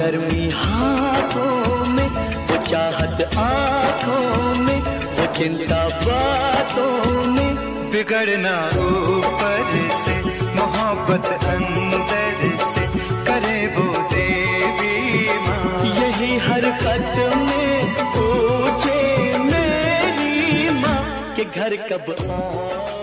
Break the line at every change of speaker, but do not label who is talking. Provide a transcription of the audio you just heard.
नरमी हाथों में, वो चाहत आँखों में, वो चिंता बातों में।
बिगड़ना ऊपर से, मोहब्बत अंदर से, करे वो देवी माँ।
यही हर खत में पूछे मेरी माँ कि घर कब आ